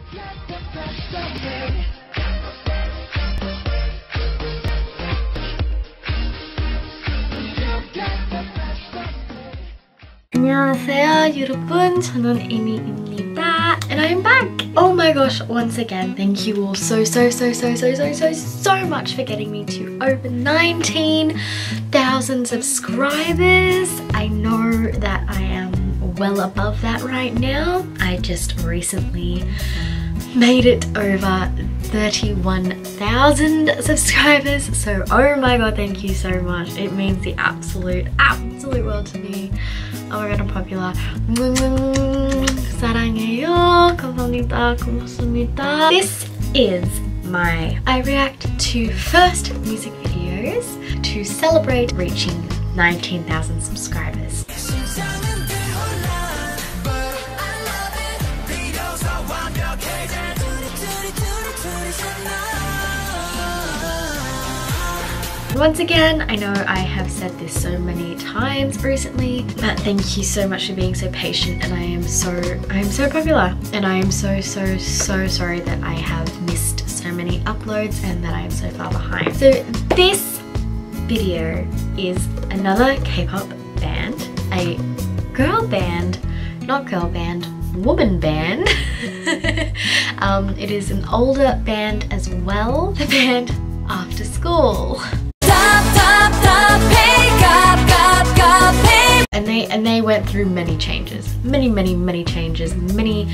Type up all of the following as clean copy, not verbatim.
안녕하세요 여러분, 저는 amy입니다 and I'm back. Oh my gosh, once again thank you all so much for getting me to over 19,000 subscribers. I know that I am well above that right now. I just recently made it over 31,000 subscribers, so oh my god, thank you so much. It means the absolute world to me. Oh my god, I'm popular. 사랑해요. 감사합니다. 고맙습니다. This is my I react to first music videos to celebrate reaching 19,000 subscribers. Once again, I know I have said this so many times recently, but thank you so much for being so patient, and I am so popular, and I am so sorry that I have missed so many uploads and that I am so far behind. So this video is another K-pop band, a girl band, not girl band, woman band. It is an older band as well, the band After School. And they went through many changes, many changes, many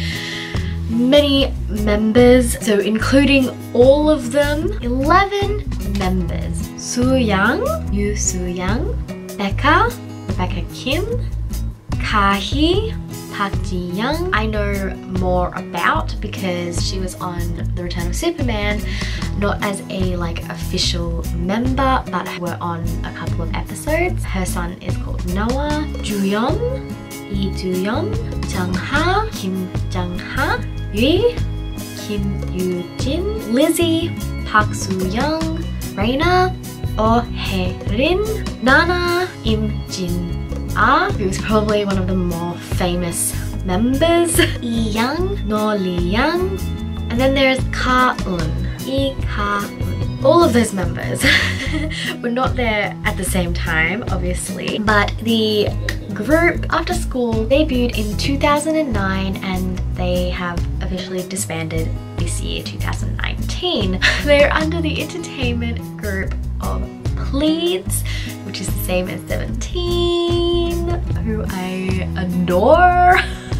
members, so including all of them, 11 members. Soo-young, Yoo Soo-young, Rebecca Kim, Kahi, Park Ji-young. I know more about because she was on The Return of Superman, not as a like official member, but we're on a couple of episodes. Her son is called Noah, Juyeon, Lee Juyeon, Jungha, Kim Jungha, Yui, Kim Yoo-jin, Lizzie, Park Soo-young, Raina, Oh Hae-rin, Nana, Im Jin-ah, who is probably one of the more famous members, Yi-young, No Lee-young, and then there's Ka-eun. All of those members were not there at the same time, obviously, but the group After School debuted in 2009 and they have officially disbanded this year, 2019. They're under the entertainment group of Pleads, which is the same as 17, who I adore.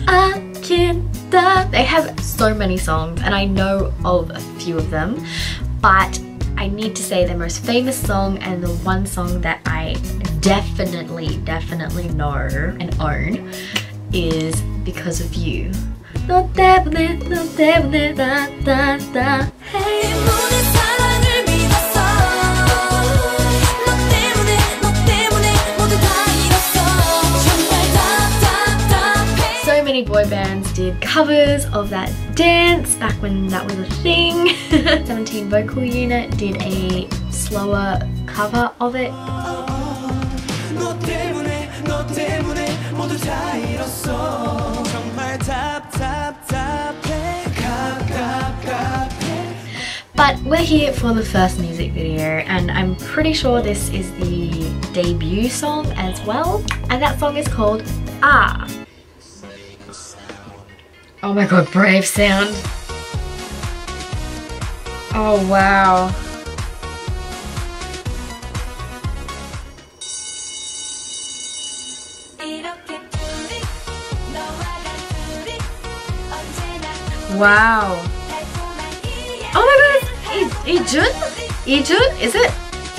They have so many songs and I know of a few of them, but I need to say their most famous song and the one song that I definitely know and own is Because of You. 너 때문에 나 hey. Many boy bands did covers of that dance back when that was a thing. 17 vocal unit did a slower cover of it. But we're here for the first music video and I'm pretty sure this is the debut song as well, and that song is called Ah. Oh my god, brave sound. Oh wow. Wow. Oh my god, Ijun? Is it?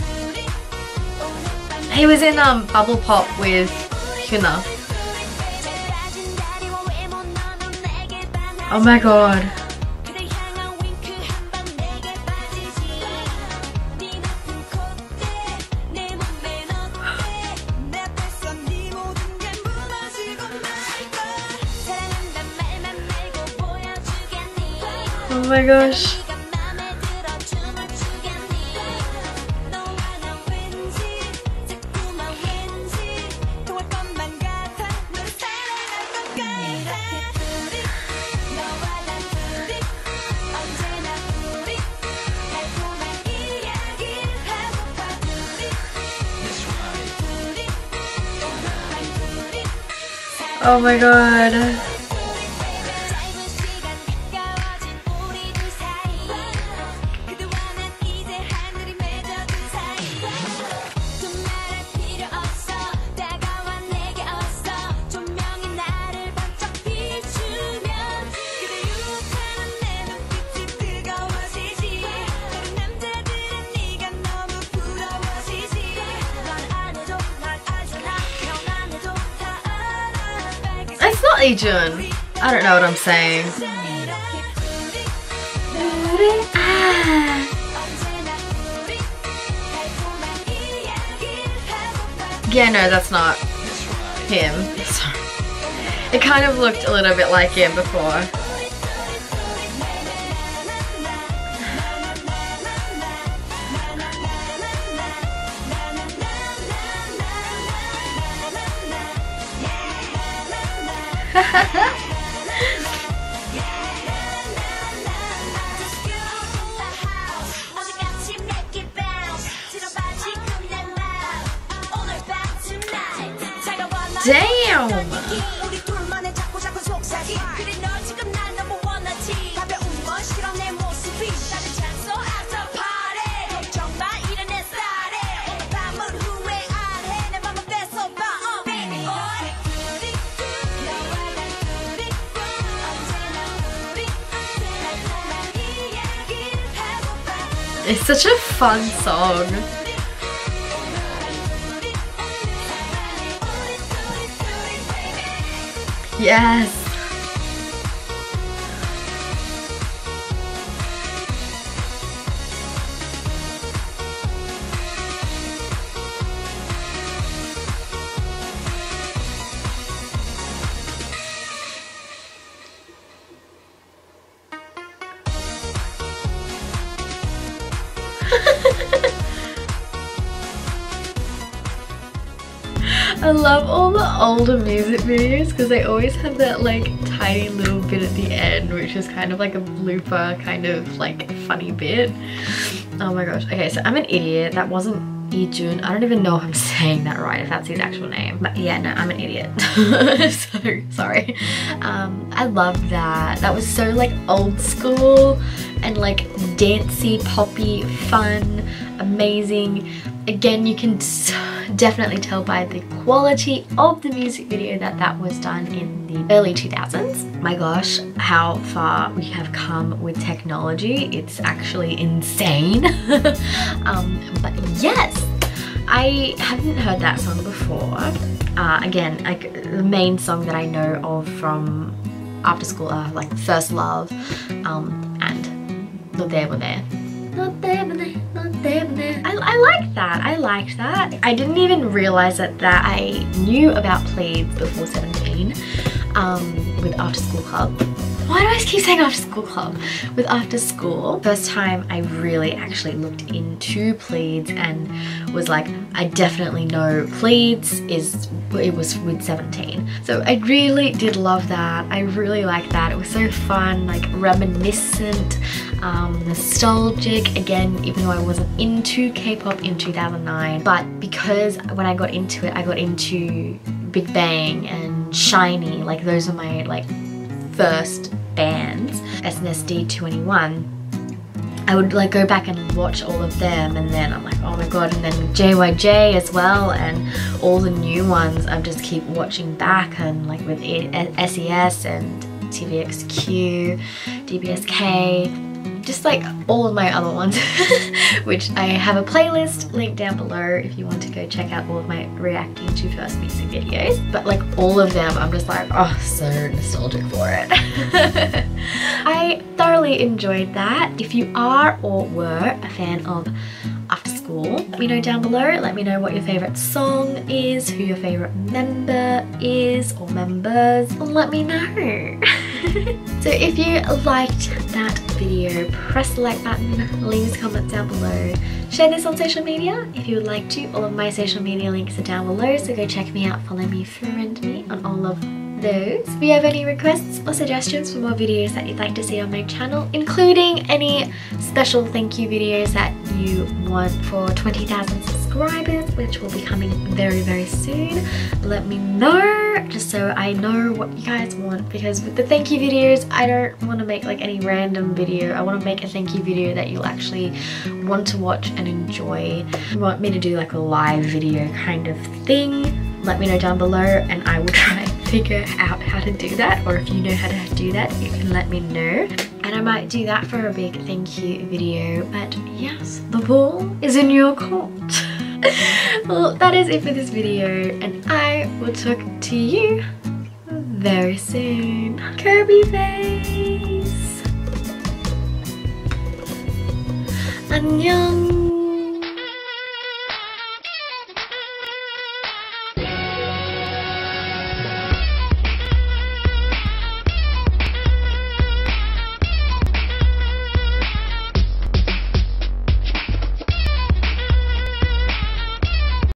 He was in Bubble Pop with Hyuna. Oh my god. Oh my gosh. Oh my god. It's not Ijun. I don't know what I'm saying. Yeah, no, that's not him. Sorry. It kind of looked a little bit like him before. Damn! It's such a fun song. Yes. I love all the older music videos because they always have that like tiny little bit at the end, which is kind of like a blooper, kind of like funny bit. Oh my gosh. Okay, so I'm an idiot. That wasn't Ijun. I don't even know if I'm saying that right, if that's his actual name. But yeah, no, I'm an idiot. So sorry. I love that. That was so like old school and like dancey, poppy, fun, amazing. Again, you can definitely tell by the quality of the music video that that was done in the early 2000s. My gosh, how far we have come with technology. It's actually insane. But yes, I hadn't heard that song before. Again, like the main song that I know of from After School are like First Love and Not There But There. Not there, but there, not there, but there. I like that. I liked that. I didn't even realize that I knew about Pleads before 17 with After School Club. Why do I keep saying After School Club? With After School, first time I really actually looked into Pleads and was like, I definitely know Pleads it was with 17. So I really did love that. I really liked that. It was so fun, like reminiscent, nostalgic. Again, even though I wasn't into K-pop in 2009, but because when I got into it, I got into Big Bang and SHINee. Like those are my like first bands. SNSD 21, I would like go back and watch all of them, and then I'm like, oh my god. And then JYJ as well, and all the new ones I just keep watching back, and like with SES and TVXQ, DBSK, just like all of my other ones, which I have a playlist linked down below if you want to go check out all of my reacting to first music videos. But like all of them, I'm just like, oh, so nostalgic for it. I thoroughly enjoyed that. If you are or were a fan of After School, let me know down below. Let me know what your favorite song is, who your favorite member is or members. Let me know. So if you liked that video, press the like button, leave a comment down below, share this on social media if you would like to. All of my social media links are down below, so go check me out, follow me, friend me on all of those. If you have any requests or suggestions for more videos that you'd like to see on my channel, including any special thank you videos that you want for 20,000 subscribers, which will be coming very, very soon, let me know. just so I know what you guys want, because with the thank you videos I don't want to make like any random video. I want to make a thank you video that you'll actually want to watch and enjoy. You want me to do like a live video kind of thing, let me know down below and I will try and figure out how to do that, or if you know how to do that you can let me know and I might do that for a big thank you video. But yes, the ball is in your court. Well, that is it for this video and I will talk to you very soon. Kirby face! 안녕!